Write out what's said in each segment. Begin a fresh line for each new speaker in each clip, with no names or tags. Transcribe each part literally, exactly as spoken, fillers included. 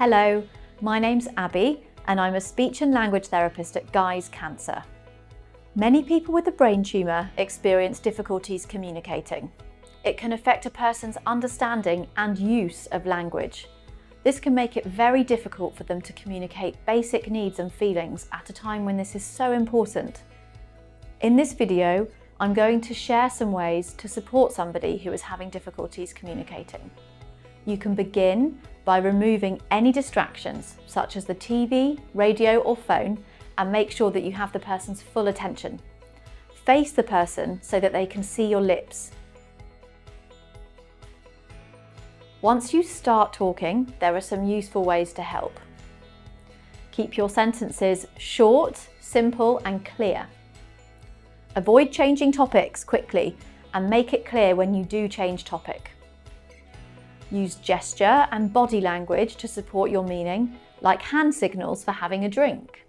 Hello, my name's Abby and I'm a speech and language therapist at Guy's Cancer. Many people with a brain tumour experience difficulties communicating. It can affect a person's understanding and use of language. This can make it very difficult for them to communicate basic needs and feelings at a time when this is so important. In this video, I'm going to share some ways to support somebody who is having difficulties communicating. You can begin by removing any distractions, such as the T V, radio or phone, and make sure that you have the person's full attention. Face the person so that they can see your lips. Once you start talking, there are some useful ways to help. Keep your sentences short, simple and clear. Avoid changing topics quickly and make it clear when you do change topic. Use gesture and body language to support your meaning, like hand signals for having a drink.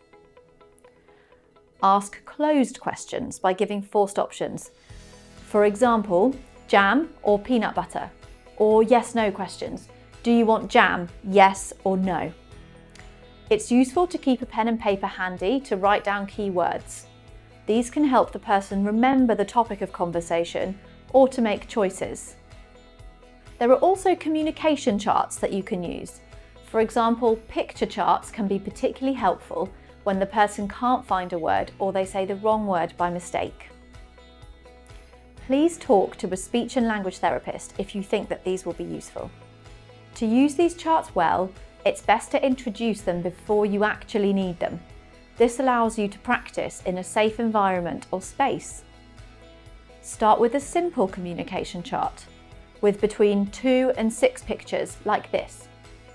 Ask closed questions by giving forced options. For example, jam or peanut butter, or yes-no questions. Do you want jam? Yes or no. It's useful to keep a pen and paper handy to write down key words. These can help the person remember the topic of conversation or to make choices. There are also communication charts that you can use. For example, picture charts can be particularly helpful when the person can't find a word or they say the wrong word by mistake. Please talk to a speech and language therapist if you think that these will be useful. To use these charts well, it's best to introduce them before you actually need them. This allows you to practice in a safe environment or space. Start with a simple communication chart, with between two and six pictures like this.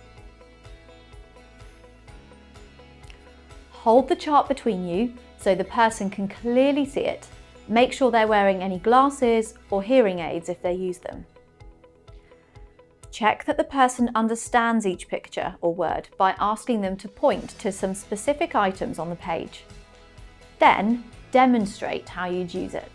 Hold the chart between you so the person can clearly see it. Make sure they're wearing any glasses or hearing aids if they use them. Check that the person understands each picture or word by asking them to point to some specific items on the page. Then demonstrate how you'd use it.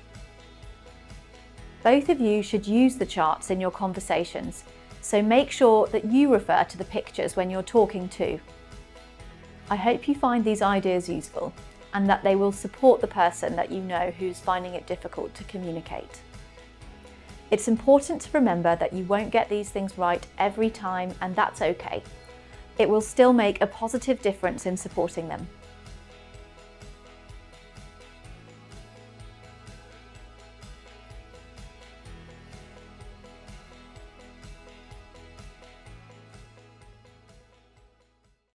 Both of you should use the charts in your conversations, so make sure that you refer to the pictures when you're talking too. I hope you find these ideas useful and that they will support the person that you know who's finding it difficult to communicate. It's important to remember that you won't get these things right every time, and that's okay. It will still make a positive difference in supporting them.